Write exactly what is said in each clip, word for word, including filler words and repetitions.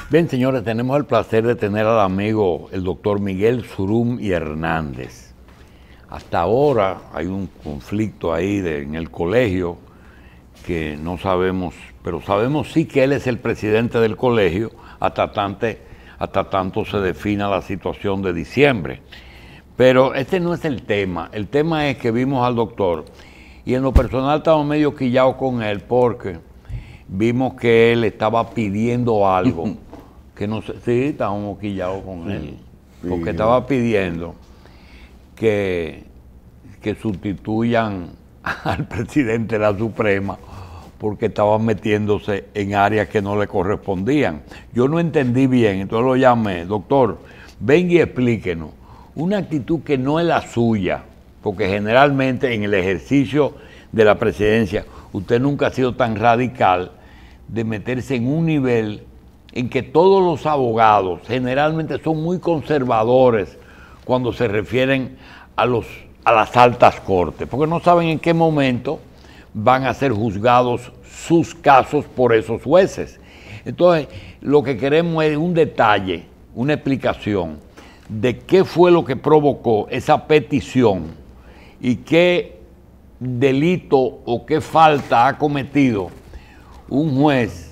Bien, señores, tenemos el placer de tener al amigo, el doctor Miguel Surum y Hernández. Hasta ahora hay un conflicto ahí de, en el colegio que no sabemos, pero sabemos sí que él es el presidente del colegio hasta tanto, hasta tanto se defina la situación de diciembre. Pero este no es el tema. El tema es que vimos al doctor y en lo personal estamos medio quillados con él porque vimos que él estaba pidiendo algo. Que no sé, sí, estábamos quillados con él. Porque estaba pidiendo que, que sustituyan al presidente de la Suprema porque estaban metiéndose en áreas que no le correspondían. Yo no entendí bien, entonces lo llamé, doctor, venga y explíquenos. Una actitud que no es la suya, porque generalmente en el ejercicio de la presidencia usted nunca ha sido tan radical de meterse en un nivel en que todos los abogados generalmente son muy conservadores cuando se refieren a, los, a las altas cortes, porque no saben en qué momento van a ser juzgados sus casos por esos jueces. Entonces, lo que queremos es un detalle, una explicación de qué fue lo que provocó esa petición y qué delito o qué falta ha cometido un juez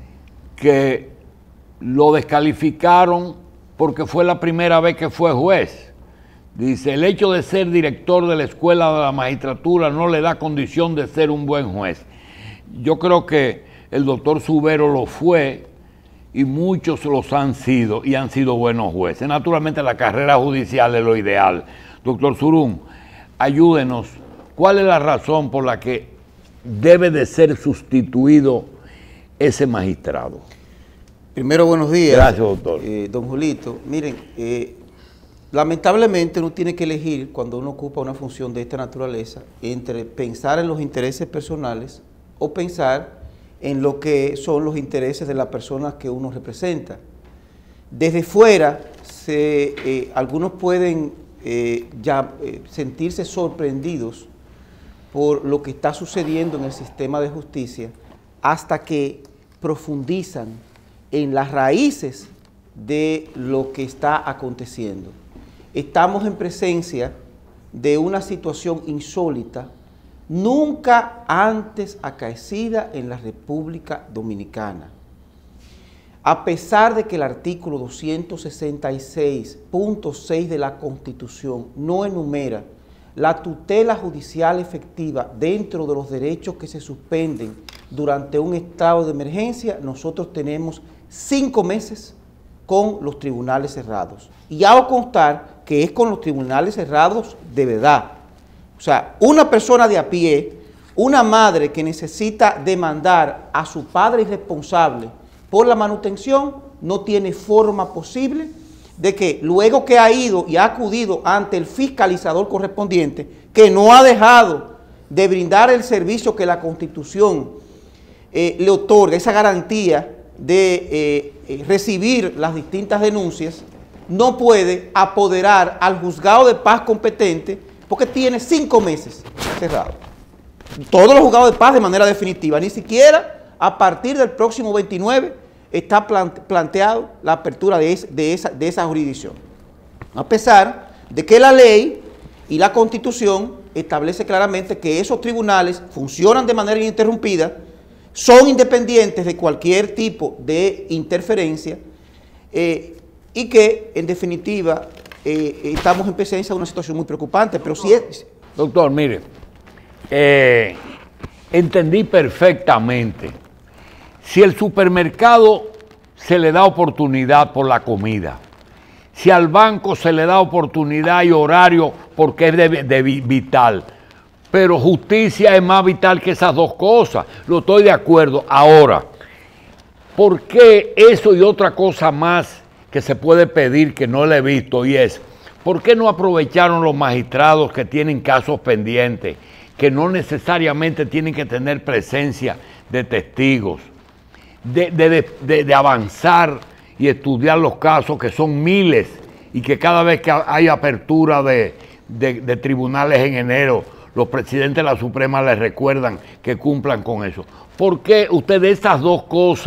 que lo descalificaron porque fue la primera vez que fue juez. Dice, el hecho de ser director de la escuela de la magistratura no le da condición de ser un buen juez. Yo creo que el doctor Subero lo fue y muchos los han sido y han sido buenos jueces. Naturalmente la carrera judicial es lo ideal. Doctor Surum, ayúdenos. ¿Cuál es la razón por la que debe de ser sustituido ese magistrado? Primero, buenos días. Gracias, doctor. Eh, don Julito, miren, eh, lamentablemente uno tiene que elegir cuando uno ocupa una función de esta naturaleza entre pensar en los intereses personales o pensar en lo que son los intereses de las personas que uno representa. Desde fuera, se, eh, algunos pueden eh, ya eh, sentirse sorprendidos por lo que está sucediendo en el sistema de justicia hasta que profundizan en las raíces de lo que está aconteciendo. Estamos en presencia de una situación insólita, nunca antes acaecida en la República Dominicana. A pesar de que el artículo doscientos sesenta y seis punto seis de la Constitución no enumera la tutela judicial efectiva dentro de los derechos que se suspenden durante un estado de emergencia, nosotros tenemos cinco meses con los tribunales cerrados. Y hago constar que es con los tribunales cerrados de verdad. O sea, una persona de a pie, una madre que necesita demandar a su padre irresponsable por la manutención, no tiene forma posible de que luego que ha ido y ha acudido ante el fiscalizador correspondiente, que no ha dejado de brindar el servicio que la Constitución eh, le otorga, esa garantía de eh, eh, recibir las distintas denuncias, no puede apoderar al juzgado de paz competente porque tiene cinco meses cerrado. Todos los juzgados de paz de manera definitiva, ni siquiera a partir del próximo veintinueve está planteado la apertura de, es, de, esa, de esa jurisdicción. A pesar de que la ley y la Constitución establece claramente que esos tribunales funcionan de manera ininterrumpida, son independientes de cualquier tipo de interferencia eh, y que, en definitiva, eh, estamos en presencia de una situación muy preocupante. Pero si es... Doctor, mire, eh, entendí perfectamente. Si el supermercado se le da oportunidad por la comida, si al banco se le da oportunidad y horario porque es de, de vital, pero justicia es más vital que esas dos cosas. Lo estoy de acuerdo. Ahora, ¿por qué eso y otra cosa más que se puede pedir que no le he visto? Y es, ¿por qué no aprovecharon los magistrados que tienen casos pendientes, que no necesariamente tienen que tener presencia de testigos, de, de, de, de avanzar y estudiar los casos, que son miles, y que cada vez que hay apertura de, de, de tribunales en enero, los presidentes de la Suprema les recuerdan que cumplan con eso? ¿Por qué usted de esas dos cosas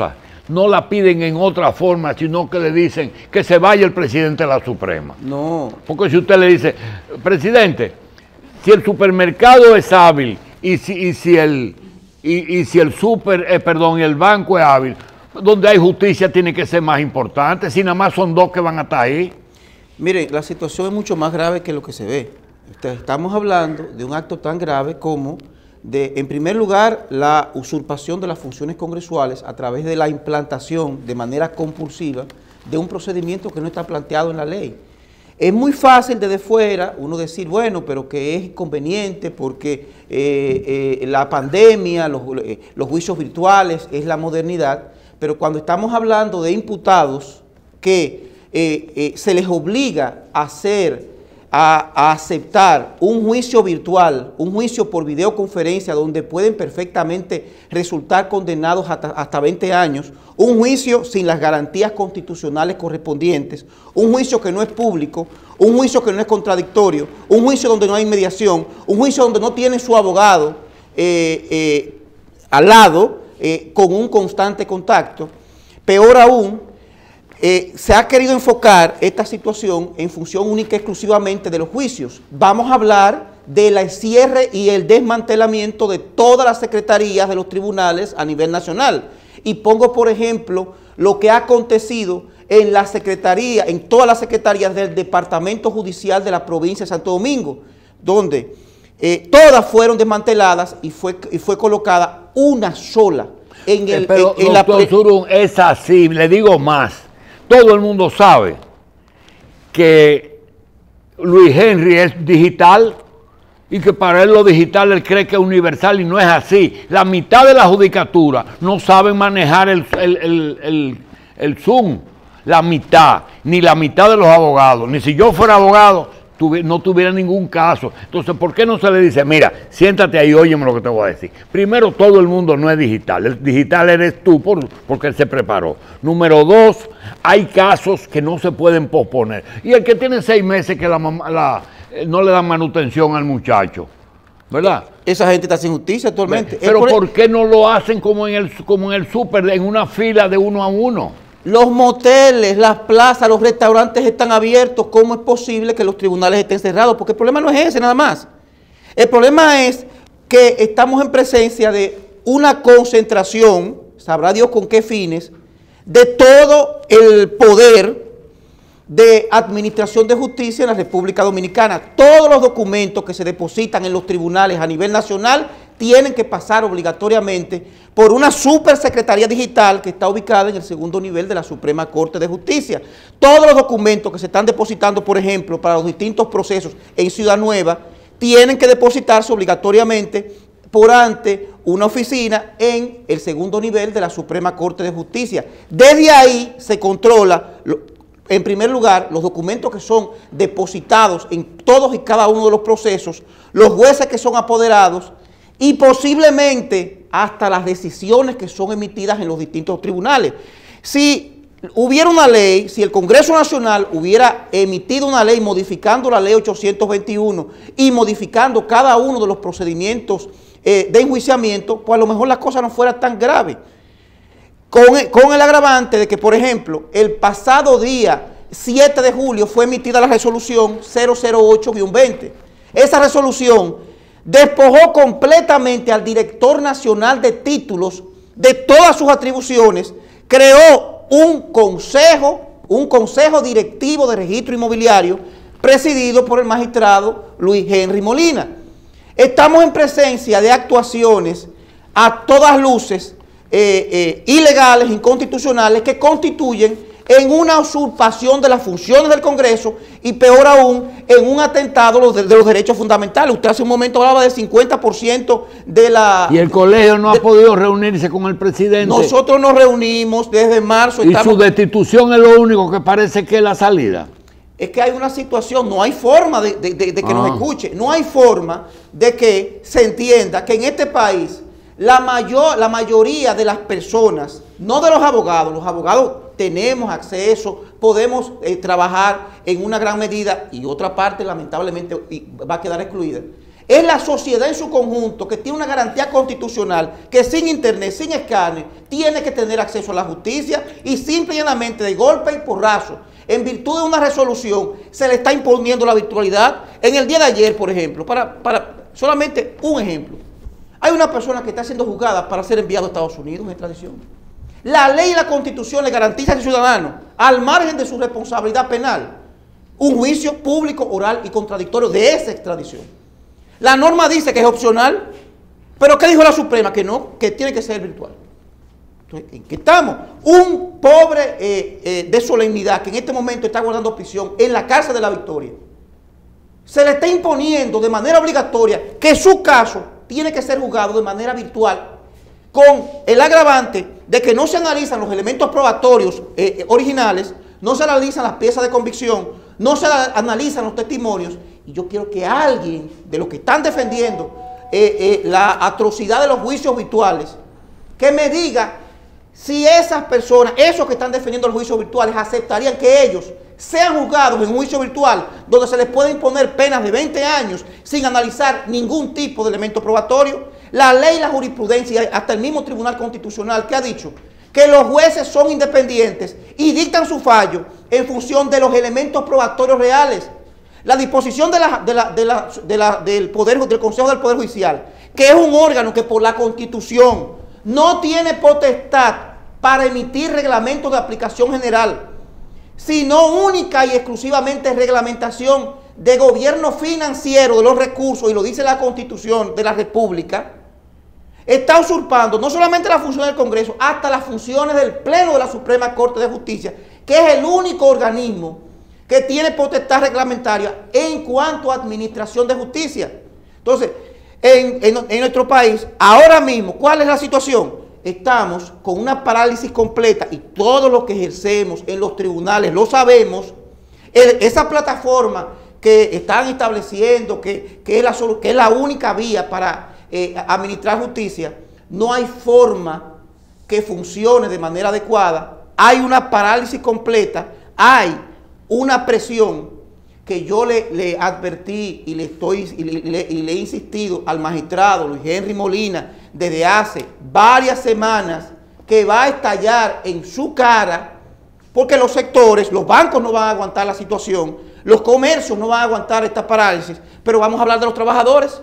no la piden en otra forma, sino que le dicen que se vaya el presidente de la Suprema. No. Porque si usted le dice, presidente, si el supermercado es hábil y si, y si el y, y si el super, eh, perdón, y el banco es hábil, donde hay justicia tiene que ser más importante, si nada más son dos que van a estar ahí. Mire, la situación es mucho más grave que lo que se ve. Estamos hablando de un acto tan grave como de, en primer lugar, la usurpación de las funciones congresuales a través de la implantación de manera compulsiva de un procedimiento que no está planteado en la ley. Es muy fácil desde fuera uno decir, bueno, pero que es inconveniente porque eh, eh, la pandemia, los, eh, los juicios virtuales, es la modernidad, pero cuando estamos hablando de imputados que eh, eh, se les obliga a hacer, a, a aceptar un juicio virtual, un juicio por videoconferencia donde pueden perfectamente resultar condenados hasta, hasta veinte años, un juicio sin las garantías constitucionales correspondientes, un juicio que no es público, un juicio que no es contradictorio, un juicio donde no hay mediación, un juicio donde no tiene su abogado eh, eh, al lado eh, con un constante contacto. Peor aún, eh, se ha querido enfocar esta situación en función única y exclusivamente de los juicios. Vamos a hablar del cierre y el desmantelamiento de todas las secretarías de los tribunales a nivel nacional. Y pongo, por ejemplo, lo que ha acontecido en la secretaría, en todas las secretarías del Departamento Judicial de la provincia de Santo Domingo, donde eh, todas fueron desmanteladas y fue, y fue colocada una sola en el... Eh, pero, en, en doctor la Zurún, es así, le digo más. Todo el mundo sabe que Luis Henry es digital y que para él lo digital él cree que es universal y no es así. La mitad de la judicatura no saben manejar el, el, el, el, el Zoom, la mitad, ni la mitad de los abogados. Ni si yo fuera abogado tuvi, no tuviera ningún caso. Entonces, ¿por qué no se le dice, mira, siéntate ahí, óyeme lo que te voy a decir? Primero, todo el mundo no es digital. El digital eres tú por, porque él se preparó. Número dos, hay casos que no se pueden posponer. Y el que tiene seis meses que la mamá... La, no le dan manutención al muchacho, ¿verdad? Esa gente está sin justicia actualmente. Pero ¿por qué no lo hacen como en el como en el súper, en una fila de uno a uno? Los moteles, las plazas, los restaurantes están abiertos. ¿Cómo es posible que los tribunales estén cerrados? Porque el problema no es ese nada más. El problema es que estamos en presencia de una concentración, sabrá Dios con qué fines, de todo el poder de administración de justicia en la República Dominicana. Todos los documentos que se depositan en los tribunales a nivel nacional tienen que pasar obligatoriamente por una supersecretaría digital que está ubicada en el segundo nivel de la Suprema Corte de Justicia. Todos los documentos que se están depositando, por ejemplo, para los distintos procesos en Ciudad Nueva, tienen que depositarse obligatoriamente por ante una oficina en el segundo nivel de la Suprema Corte de Justicia. Desde ahí se controla lo, en primer lugar, los documentos que son depositados en todos y cada uno de los procesos, los jueces que son apoderados y posiblemente hasta las decisiones que son emitidas en los distintos tribunales. Si hubiera una ley, si el Congreso Nacional hubiera emitido una ley modificando la ley ochocientos veintiuno y modificando cada uno de los procedimientos eh, de enjuiciamiento, pues a lo mejor la cosa no fuera tan grave. Con el, con el agravante de que, por ejemplo, el pasado día siete de julio fue emitida la resolución cero cero ocho guión veinte. Esa resolución despojó completamente al director nacional de títulos de todas sus atribuciones, creó un consejo, un consejo directivo de registro inmobiliario presidido por el magistrado Luis Henry Molina. Estamos en presencia de actuaciones a todas luces Eh, eh, ilegales, inconstitucionales, que constituyen en una usurpación de las funciones del Congreso y peor aún, en un atentado de, de los derechos fundamentales. Usted hace un momento hablaba del cincuenta por ciento de la... Y el colegio no de, ha podido reunirse con el presidente. Nosotros nos reunimos desde marzo. Y estamos, su destitución es lo único que parece que es la salida. Es que hay una situación, no hay forma de, de, de, de que ah. nos escuche, no hay forma de que se entienda que en este país La, mayor, la mayoría de las personas, no de los abogados, los abogados tenemos acceso, podemos eh, trabajar en una gran medida y otra parte lamentablemente va a quedar excluida. Es la sociedad en su conjunto que tiene una garantía constitucional que sin internet, sin escáner, tiene que tener acceso a la justicia y simple y llanamente de golpe y porrazo, en virtud de una resolución, se le está imponiendo la virtualidad. En el día de ayer, por ejemplo, para, para solamente un ejemplo, hay una persona que está siendo juzgada para ser enviado a Estados Unidos en extradición. La ley y la Constitución le garantiza al ciudadano, al margen de su responsabilidad penal, un juicio público, oral y contradictorio de esa extradición. La norma dice que es opcional, pero ¿qué dijo la Suprema? Que no, que tiene que ser virtual. Entonces, ¿en qué estamos? Un pobre eh, eh, de solemnidad que en este momento está guardando prisión en la cárcel de La Victoria, se le está imponiendo de manera obligatoria que su caso tiene que ser juzgado de manera virtual, con el agravante de que no se analizan los elementos probatorios eh, originales, no se analizan las piezas de convicción, no se analizan los testimonios. Y yo quiero que alguien de los que están defendiendo eh, eh, la atrocidad de los juicios virtuales, que me diga si esas personas, esos que están defendiendo los juicios virtuales, aceptarían que ellos sean juzgados en un juicio virtual donde se les puede imponer penas de veinte años sin analizar ningún tipo de elemento probatorio. La ley, la jurisprudencia, hasta el mismo Tribunal Constitucional que ha dicho que los jueces son independientes y dictan su fallo en función de los elementos probatorios reales. La disposición de la, de la, de la, de la, del, poder, del Consejo del Poder Judicial, que es un órgano que por la Constitución no tiene potestad para emitir reglamentos de aplicación general, sino única y exclusivamente reglamentación de gobierno financiero de los recursos, y lo dice la Constitución de la República, está usurpando no solamente la función del Congreso, hasta las funciones del Pleno de la Suprema Corte de Justicia, que es el único organismo que tiene potestad reglamentaria en cuanto a administración de justicia. Entonces, en, en, en nuestro país, ahora mismo, ¿cuál es la situación? Estamos con una parálisis completa y todos los que ejercemos en los tribunales lo sabemos. El, esa plataforma que están estableciendo, que, que, es, la, que es la única vía para eh, administrar justicia, no hay forma que funcione de manera adecuada. Hay una parálisis completa, hay una presión que yo le, le advertí y le, estoy, y le, y le he insistido al magistrado Luis Henry Molina desde hace varias semanas, que va a estallar en su cara, porque los sectores, los bancos no van a aguantar la situación, los comercios no van a aguantar esta parálisis, pero vamos a hablar de los trabajadores.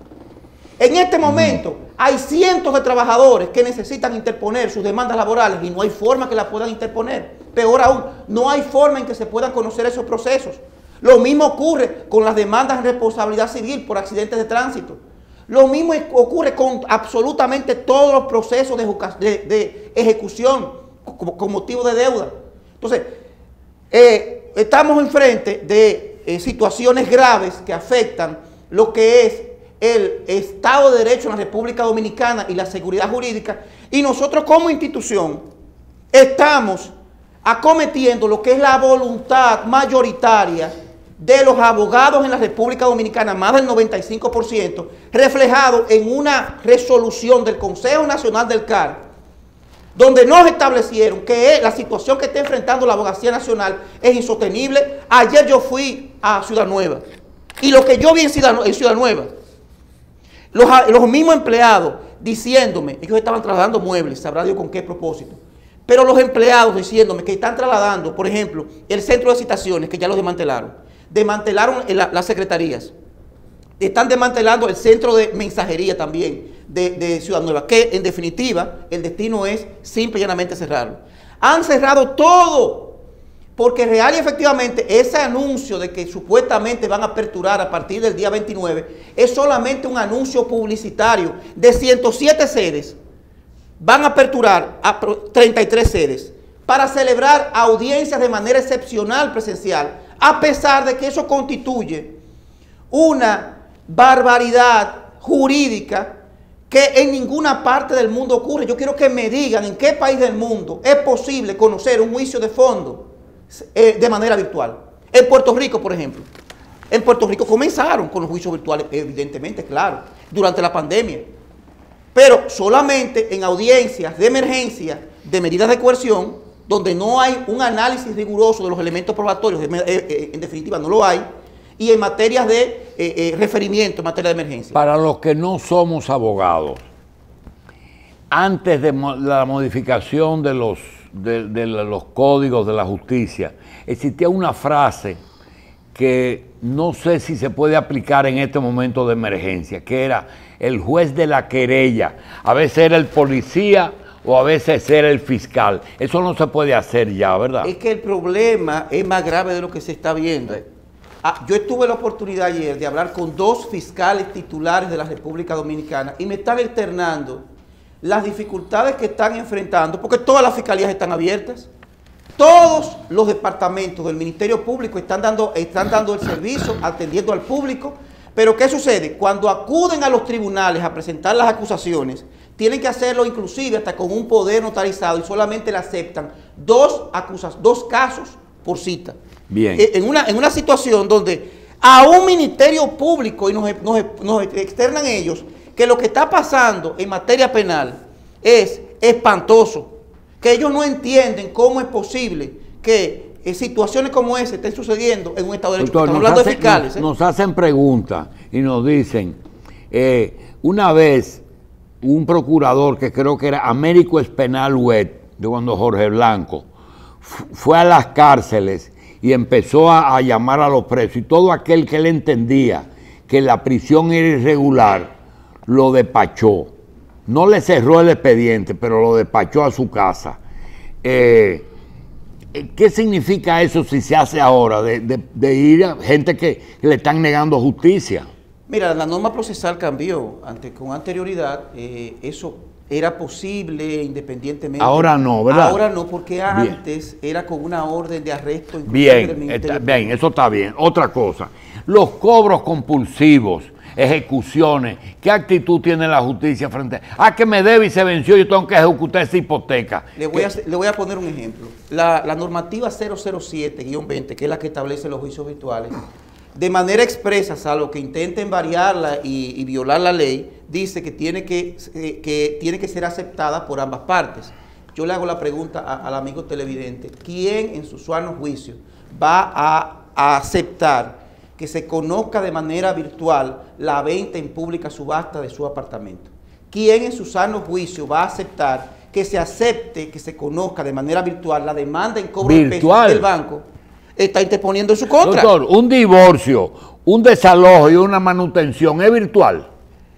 En este momento hay cientos de trabajadores que necesitan interponer sus demandas laborales y no hay forma que las puedan interponer. Peor aún, no hay forma en que se puedan conocer esos procesos. Lo mismo ocurre con las demandas de responsabilidad civil por accidentes de tránsito. Lo mismo ocurre con absolutamente todos los procesos de, de, de ejecución con, con motivo de deuda. Entonces, eh, estamos enfrente de eh, situaciones graves que afectan lo que es el Estado de Derecho en la República Dominicana y la seguridad jurídica, y nosotros como institución estamos acometiendo lo que es la voluntad mayoritaria de los abogados en la República Dominicana, más del noventa y cinco por ciento, reflejado en una resolución del Consejo Nacional del C A R, donde nos establecieron que la situación que está enfrentando la Abogacía Nacional es insostenible. Ayer yo fui a Ciudad Nueva, y lo que yo vi en Ciudad, en Ciudad Nueva, los, los mismos empleados diciéndome, ellos estaban trasladando muebles, sabrá Dios con qué propósito, pero los empleados diciéndome que están trasladando, por ejemplo, el centro de citaciones, que ya lo desmantelaron, desmantelaron la, las secretarías, están desmantelando el centro de mensajería también de, de Ciudad Nueva, que en definitiva el destino es simple y llanamente cerrarlo. Han cerrado todo, porque real y efectivamente ese anuncio de que supuestamente van a aperturar a partir del día veintinueve es solamente un anuncio publicitario. De ciento siete sedes van a aperturar a treinta y tres sedes para celebrar audiencias de manera excepcional presencial, a pesar de que eso constituye una barbaridad jurídica que en ninguna parte del mundo ocurre. Yo quiero que me digan en qué país del mundo es posible conocer un juicio de fondo eh, de manera virtual. En Puerto Rico, por ejemplo. En Puerto Rico comenzaron con los juicios virtuales, evidentemente, claro, durante la pandemia. Pero solamente en audiencias de emergencia, de medidas de coerción, donde no hay un análisis riguroso de los elementos probatorios, en definitiva no lo hay, y en materias de eh, eh, referimiento en materia de emergencia. Para los que no somos abogados, antes de mo la modificación de los, de, de los códigos de la justicia, existía una frase que no sé si se puede aplicar en este momento de emergencia, que era el juez de la querella. A veces era el policía o a veces era el fiscal. Eso no se puede hacer ya, ¿verdad? Es que el problema es más grave de lo que se está viendo. Ah, yo tuve la oportunidad ayer de hablar con dos fiscales titulares de la República Dominicana y me están externando las dificultades que están enfrentando, porque todas las fiscalías están abiertas, todos los departamentos del Ministerio Público están dando, están dando el servicio, atendiendo al público, pero ¿qué sucede? Cuando acuden a los tribunales a presentar las acusaciones, tienen que hacerlo inclusive hasta con un poder notarizado y solamente le aceptan dos, acusas, dos casos por cita. Bien. En una, en una situación donde a un Ministerio Público, y nos, nos, nos externan ellos, que lo que está pasando en materia penal es espantoso, que ellos no entienden cómo es posible que eh, situaciones como esa estén sucediendo en un Estado de Derecho. Doctor, Estamos hablando hace, de fiscales. Nos, ¿eh? nos hacen preguntas y nos dicen, eh, una vez un procurador que creo que era Américo Espenal Huet, de cuando Jorge Blanco, fue a las cárceles y empezó a, a llamar a los presos, y todo aquel que él entendía que la prisión era irregular, lo despachó. No le cerró el expediente, pero lo despachó a su casa. Eh, ¿Qué significa eso si se hace ahora, de, de, de ir a gente que le están negando justicia? Mira, la norma procesal cambió. Ante, con anterioridad, eh, eso era posible independientemente. Ahora no, ¿verdad? Ahora no, porque antes bien. Era con una orden de arresto. Bien, está, bien, eso está bien. Otra cosa, los cobros compulsivos, ejecuciones, ¿qué actitud tiene la justicia frente a que me debe y se venció y yo tengo que ejecutar esa hipoteca? Le voy, a, le voy a poner un ejemplo. La, la normativa cero cero siete guión veinte, que es la que establece los juicios virtuales, de manera expresa, salvo que intenten variarla y, y violar la ley, dice que tiene que, eh, que tiene que ser aceptada por ambas partes. Yo le hago la pregunta a, al amigo televidente, ¿quién en su sano juicio va a, a aceptar que se conozca de manera virtual la venta en pública subasta de su apartamento? ¿Quién en su sano juicio va a aceptar que se acepte, que se conozca de manera virtual la demanda en cobro de pesos del banco? Está interponiendo en su contra. Doctor, un divorcio, un desalojo y una manutención es virtual.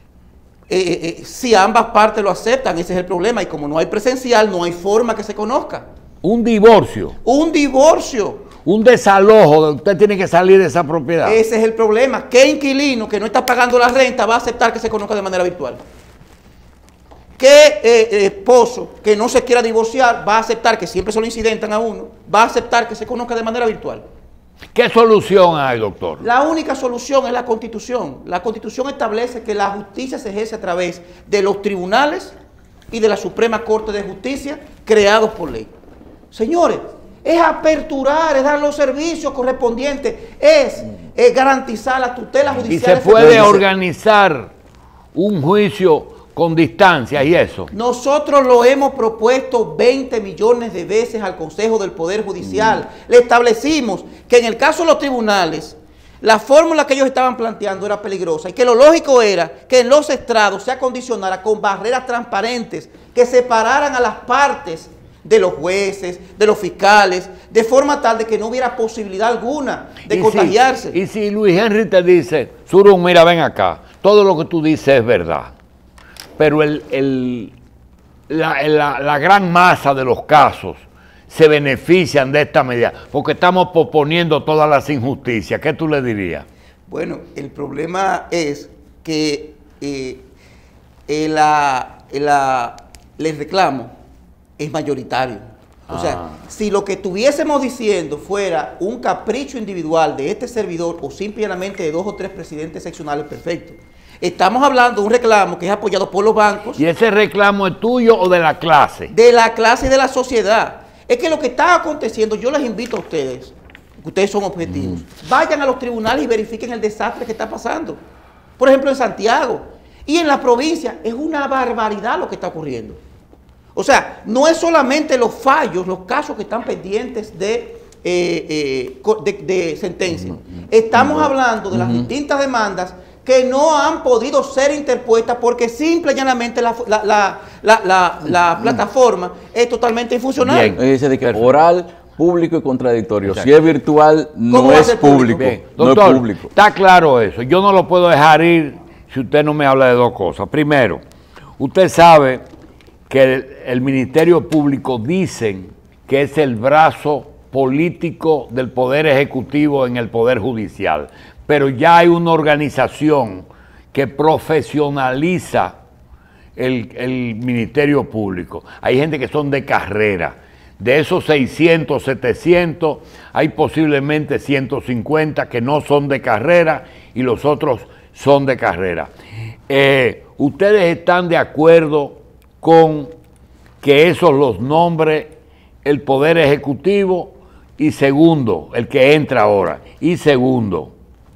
Eh, eh, eh, si ambas partes lo aceptan, ese es el problema. Y como no hay presencial, no hay forma que se conozca. Un divorcio. Un divorcio. Un desalojo, usted tiene que salir de esa propiedad. Ese es el problema. ¿Qué inquilino que no está pagando la renta va a aceptar que se conozca de manera virtual? ¿Qué eh, esposo que no se quiera divorciar va a aceptar, que siempre se lo incidentan a uno, va a aceptar que se conozca de manera virtual? ¿Qué solución hay, doctor? La única solución es la Constitución. La Constitución establece que la justicia se ejerce a través de los tribunales y de la Suprema Corte de Justicia creados por ley. Señores, es aperturar, es dar los servicios correspondientes, es, es garantizar la tutela judicial. Y se puede organizar un juicio con distancia y eso. Nosotros lo hemos propuesto veinte millones de veces al Consejo del Poder Judicial. Mm. Le establecimos que en el caso de los tribunales, la fórmula que ellos estaban planteando era peligrosa y que lo lógico era que en los estrados se acondicionara con barreras transparentes que separaran a las partes de los jueces, de los fiscales, de forma tal de que no hubiera posibilidad alguna de y contagiarse. Si, y si Luis Henry te dice, Surum, mira, ven acá, todo lo que tú dices es verdad, pero el, el, la, la, la gran masa de los casos se benefician de esta medida, porque estamos posponiendo todas las injusticias. ¿Qué tú le dirías? Bueno, el problema es que eh, el, la, la, el reclamo es mayoritario. O ah. sea, si lo que estuviésemos diciendo fuera un capricho individual de este servidor o simplemente de dos o tres presidentes seccionales, perfecto. Estamos hablando de un reclamo que es apoyado por los bancos. ¿Y ese reclamo es tuyo o de la clase? De la clase y de la sociedad. Es que lo que está aconteciendo, yo les invito a ustedes, que ustedes son objetivos, mm. vayan a los tribunales y verifiquen el desastre que está pasando. Por ejemplo, en Santiago y en la provincia, es una barbaridad lo que está ocurriendo. O sea, no es solamente los fallos, los casos que están pendientes de eh, eh, de, de sentencia. Uh-huh. Estamos uh-huh. hablando de las uh-huh. distintas demandas que no han podido ser interpuestas porque simple y llanamente la, la, la, la, la, la plataforma es totalmente infuncional. Bien, dice de que oral, público y contradictorio. Exacto. Si es virtual, no es público. Bien. No Doctor, es público. Está claro eso. Yo no lo puedo dejar ir si usted no me habla de dos cosas. Primero, usted sabe que el, el Ministerio Público dicen que es el brazo político del Poder Ejecutivo en el Poder Judicial, pero ya hay una organización que profesionaliza el, el Ministerio Público. Hay gente que son de carrera. De esos seiscientos, setecientos, hay posiblemente ciento cincuenta que no son de carrera y los otros son de carrera. Eh, ¿Ustedes están de acuerdo con que esos los nombre el Poder Ejecutivo? Y segundo, el que entra ahora. Y segundo,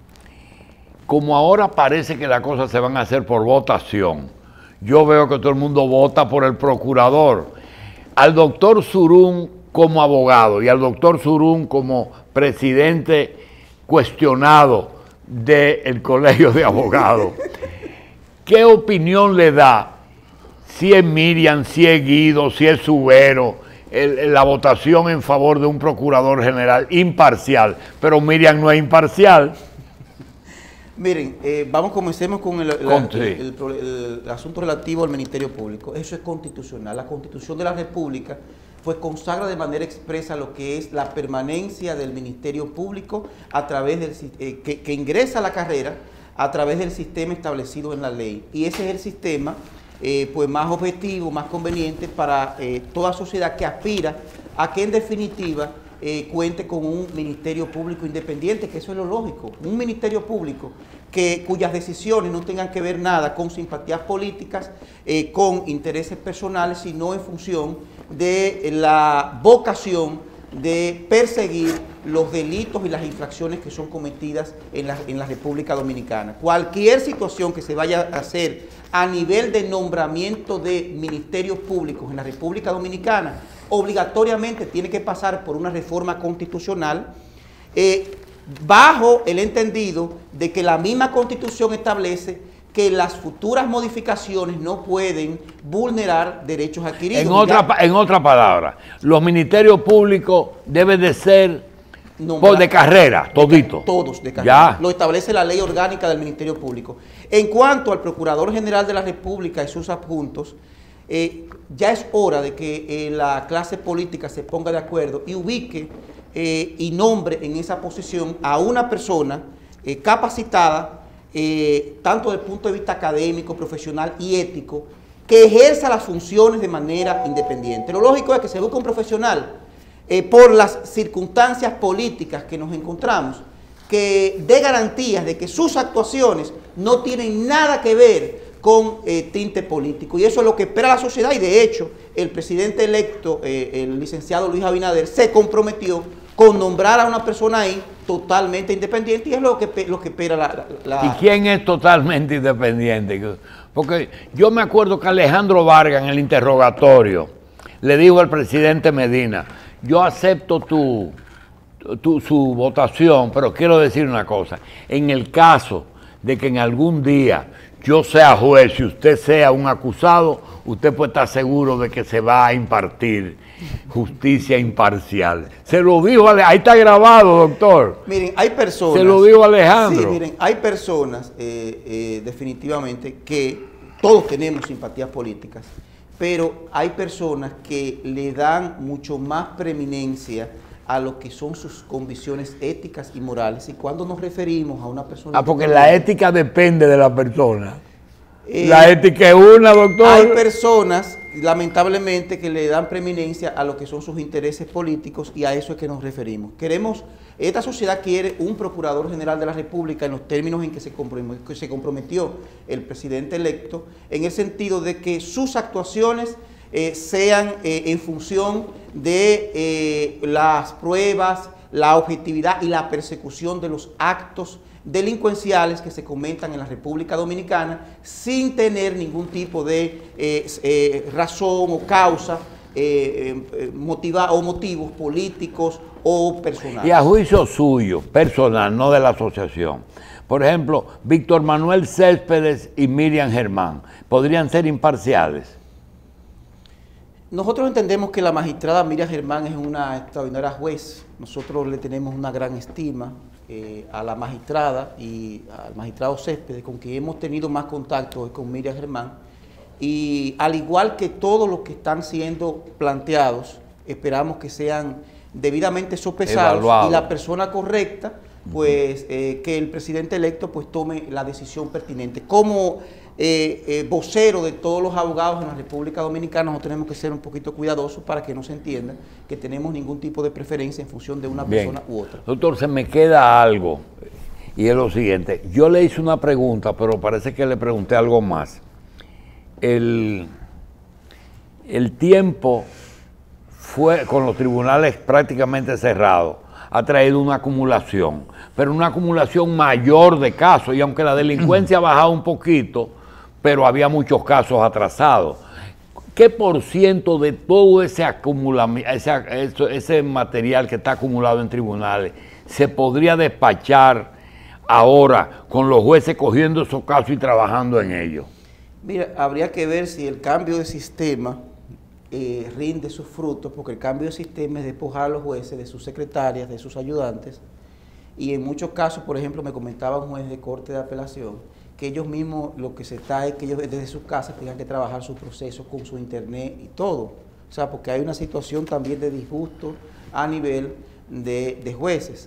como ahora parece que las cosas se van a hacer por votación, yo veo que todo el mundo vota por el procurador. Al doctor Surum como abogado y al doctor Surum como presidente cuestionado del Colegio de Abogados, ¿qué opinión le da si es Miriam, si es Guido, si es Subero, el, la votación en favor de un procurador general imparcial? Pero Miriam no es imparcial. Miren, eh, vamos, comencemos con el, con, el, sí. el, el, el asunto relativo al Ministerio Público. Eso es constitucional. La Constitución de la República pues consagra de manera expresa lo que es la permanencia del Ministerio Público a través del eh, que, que ingresa a la carrera a través del sistema establecido en la ley. Y ese es el sistema eh, pues más objetivo, más conveniente para eh, toda sociedad que aspira a que en definitiva Eh, cuente con un Ministerio Público independiente, que eso es lo lógico, un Ministerio Público que, cuyas decisiones no tengan que ver nada con simpatías políticas, eh, con intereses personales, sino en función de la vocación de perseguir los delitos y las infracciones que son cometidas en la, en la República Dominicana. Cualquier situación que se vaya a hacer a nivel de nombramiento de ministerios públicos en la República Dominicana obligatoriamente tiene que pasar por una reforma constitucional eh, bajo el entendido de que la misma Constitución establece que las futuras modificaciones no pueden vulnerar derechos adquiridos. En otra, en otra palabra, los ministerios públicos deben de ser por de carrera, todito. Todos de carrera. Ya. Lo establece la ley orgánica del Ministerio Público. En cuanto al Procurador General de la República y sus adjuntos, eh, ya es hora de que eh, la clase política se ponga de acuerdo y ubique eh, y nombre en esa posición a una persona eh, capacitada, eh, tanto desde el punto de vista académico, profesional y ético, que ejerza las funciones de manera independiente. Lo lógico es que se busque un profesional eh, por las circunstancias políticas que nos encontramos, que dé garantías de que sus actuaciones no tienen nada que ver con eh, tinte político. Y eso es lo que espera la sociedad y de hecho el presidente electo, eh, el licenciado Luis Abinader, se comprometió con nombrar a una persona ahí totalmente independiente y es lo que, lo que espera la, la... ¿Y quién es totalmente independiente? Porque yo me acuerdo que Alejandro Vargas en el interrogatorio le dijo al presidente Medina, yo acepto tu, tu, su votación, pero quiero decir una cosa, en el caso de que en algún día yo sea juez y usted sea un acusado, usted puede estar seguro de que se va a impartir justicia imparcial. Se lo dijo, ahí está grabado, doctor. Miren, hay personas... Se lo dijo Alejandro. Sí, miren, hay personas eh, eh, definitivamente que todos tenemos simpatías políticas, pero hay personas que le dan mucho más preeminencia a lo que son sus condiciones éticas y morales. Y cuando nos referimos a una persona... Ah, porque la ética depende de la persona. Eh, la ética es una, doctor. Hay personas, lamentablemente, que le dan preeminencia a lo que son sus intereses políticos y a eso es que nos referimos. Queremos, esta sociedad quiere un Procurador General de la República en los términos en que se comprometió, que se comprometió el presidente electo, en el sentido de que sus actuaciones Eh, sean eh, en función de eh, las pruebas, la objetividad y la persecución de los actos delincuenciales que se cometan en la República Dominicana sin tener ningún tipo de eh, eh, razón o causa eh, eh, motiva, o motivos políticos o personales. Y a juicio suyo, personal, no de la asociación, por ejemplo, Víctor Manuel Céspedes y Miriam Germán, ¿podrían ser imparciales? Nosotros entendemos que la magistrada Miriam Germán es una extraordinaria juez. Nosotros le tenemos una gran estima eh, a la magistrada y al magistrado Céspedes, con quien hemos tenido más contacto es con Miriam Germán. Y al igual que todos los que están siendo planteados, esperamos que sean debidamente sopesados Evaluado. Y la persona correcta, pues eh, que el presidente electo pues tome la decisión pertinente. Como eh, eh, vocero de todos los abogados en la República Dominicana, nosotros tenemos que ser un poquito cuidadosos para que no se entienda que tenemos ningún tipo de preferencia en función de una Bien. persona u otra. Doctor, se me queda algo, y es lo siguiente. Yo le hice una pregunta, pero parece que le pregunté algo más. El, el tiempo fue con los tribunales prácticamente cerrados, ha traído una acumulación, pero una acumulación mayor de casos, y aunque la delincuencia ha bajado un poquito, pero había muchos casos atrasados. ¿Qué por ciento de todo ese, acumula, ese, ese material que está acumulado en tribunales se podría despachar ahora con los jueces cogiendo esos casos y trabajando en ellos? Mira, habría que ver si el cambio de sistema eh, rinde sus frutos, porque el cambio de sistema es despojar a los jueces de sus secretarias, de sus ayudantes, y en muchos casos, por ejemplo, me comentaba un juez de corte de apelación, que ellos mismos, lo que se está es que ellos desde sus casas tengan que trabajar sus procesos con su internet y todo. O sea, porque hay una situación también de disgusto a nivel de, de jueces,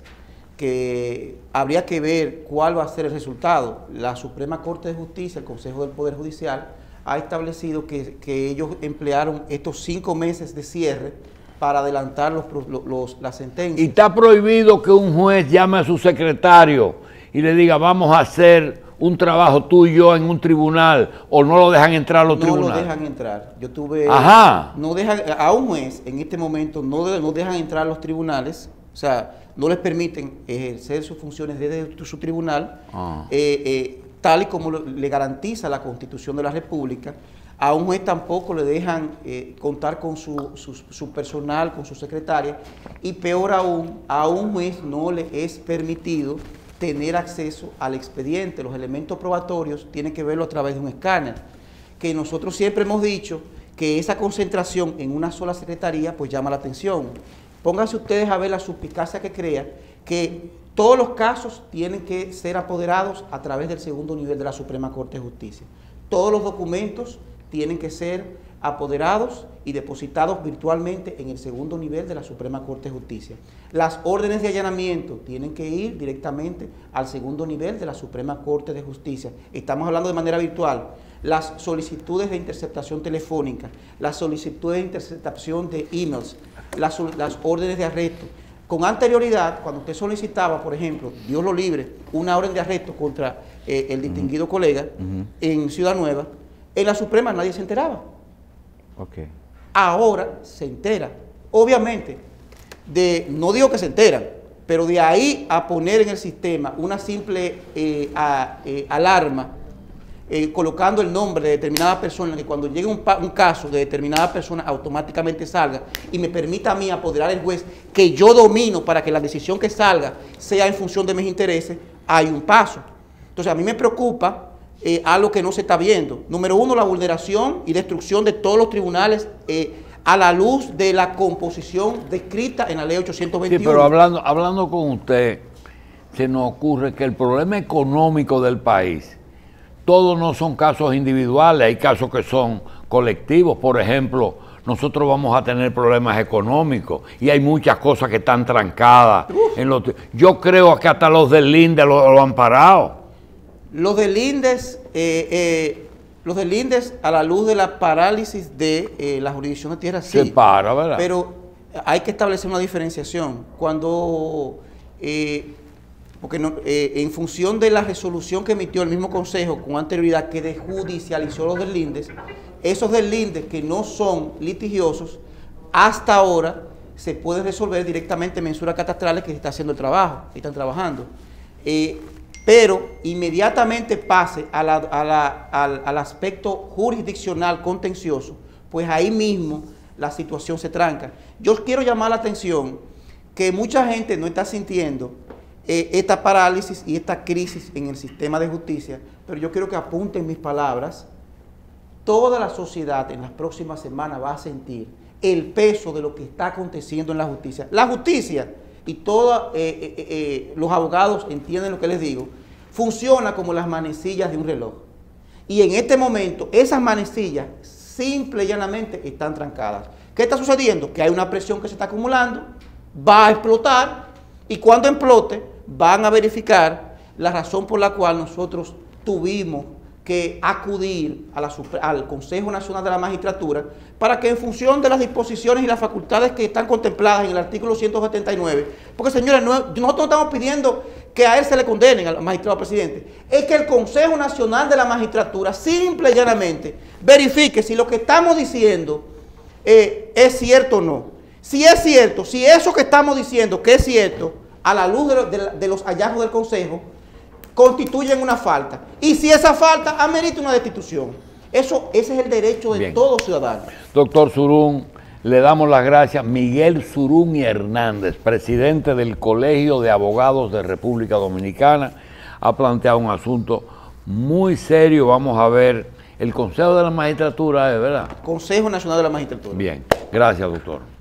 que habría que ver cuál va a ser el resultado. La Suprema Corte de Justicia, el Consejo del Poder Judicial, ha establecido que, que ellos emplearon estos cinco meses de cierre para adelantar los, los, las sentencias. Y está prohibido que un juez llame a su secretario y le diga, vamos a hacer un trabajo tú y yo en un tribunal, o no lo dejan entrar a los no tribunales. No lo dejan entrar. Yo tuve... Ajá. No dejan, a un juez en este momento no, de, no dejan entrar a los tribunales, o sea, no les permiten ejercer sus funciones desde su tribunal, ah. eh, eh, tal y como lo, le garantiza la Constitución de la República. A un juez tampoco le dejan eh, contar con su, su, su personal, con su secretaria, y peor aún, a un juez no le es permitido tener acceso al expediente. Los elementos probatorios tienen que verlo a través de un escáner, que nosotros siempre hemos dicho que esa concentración en una sola secretaría pues llama la atención. Pónganse ustedes a ver la suspicacia que crea que todos los casos tienen que ser apoderados a través del segundo nivel de la Suprema Corte de Justicia. Todos los documentos tienen que ser apoderados y depositados virtualmente en el segundo nivel de la Suprema Corte de Justicia. Las órdenes de allanamiento tienen que ir directamente al segundo nivel de la Suprema Corte de Justicia. Estamos hablando de manera virtual. Las solicitudes de interceptación telefónica, las solicitudes de interceptación de emails, las, las órdenes de arresto. Con anterioridad, cuando usted solicitaba, por ejemplo, Dios lo libre, una orden de arresto contra eh, el distinguido uh-huh. colega uh-huh. en Ciudad Nueva, en la Suprema nadie se enteraba. Okay. Ahora se entera. Obviamente, de, no digo que se enteran, pero de ahí a poner en el sistema una simple eh, a, eh, alarma, eh, colocando el nombre de determinada persona, que cuando llegue un, un caso de determinada persona automáticamente salga y me permita a mí apoderar el juez que yo domino para que la decisión que salga sea en función de mis intereses, hay un paso. Entonces a mí me preocupa Eh, algo que no se está viendo. Número uno, la vulneración y destrucción de todos los tribunales eh, a la luz de la composición descrita en la ley ochocientos veintiuno. Sí, pero hablando, hablando con usted, se nos ocurre que el problema económico del país, todos no son casos individuales, hay casos que son colectivos. Por ejemplo, nosotros vamos a tener problemas económicos y hay muchas cosas que están trancadas. En los, yo creo que hasta los del Linde lo, lo han parado. Los del INDES, eh, eh, los del INDES a la luz de la parálisis de eh, la jurisdicción de tierra, sí. Se para, ¿verdad? Pero hay que establecer una diferenciación. Cuando, eh, porque no, eh, en función de la resolución que emitió el mismo Consejo con anterioridad que desjudicializó los del INDES, esos del INDES que no son litigiosos, hasta ahora se pueden resolver directamente en mensuras catastrales que se está haciendo el trabajo, que están trabajando. Eh, pero inmediatamente pase a la, a la, al, al aspecto jurisdiccional contencioso, pues ahí mismo la situación se tranca. Yo quiero llamar la atención que mucha gente no está sintiendo eh, esta parálisis y esta crisis en el sistema de justicia, pero yo quiero que apunten mis palabras. Toda la sociedad en las próximas semanas va a sentir el peso de lo que está aconteciendo en la justicia. La justicia, y todos eh, eh, eh, los abogados entienden lo que les digo, funciona como las manecillas de un reloj. Y en este momento, esas manecillas, simple y llanamente, están trancadas. ¿Qué está sucediendo? Que hay una presión que se está acumulando, va a explotar, y cuando explote, van a verificar la razón por la cual nosotros tuvimos que acudir a la, al Consejo Nacional de la Magistratura para que en función de las disposiciones y las facultades que están contempladas en el artículo ciento setenta y nueve, porque señores, no, nosotros no estamos pidiendo que a él se le condenen al magistrado presidente, es que el Consejo Nacional de la Magistratura simple y llanamente verifique si lo que estamos diciendo eh, es cierto o no. Si es cierto, si eso que estamos diciendo que es cierto, a la luz de, lo, de, de los hallazgos del Consejo, constituyen una falta. Y si esa falta amerita una destitución. Eso, ese es el derecho de Bien. todo ciudadano. Doctor Surún, le damos las gracias. Miguel Surún y Hernández, presidente del Colegio de Abogados de República Dominicana, ha planteado un asunto muy serio. Vamos a ver el Consejo de la Magistratura, ¿verdad? Consejo Nacional de la Magistratura. Bien, gracias, doctor.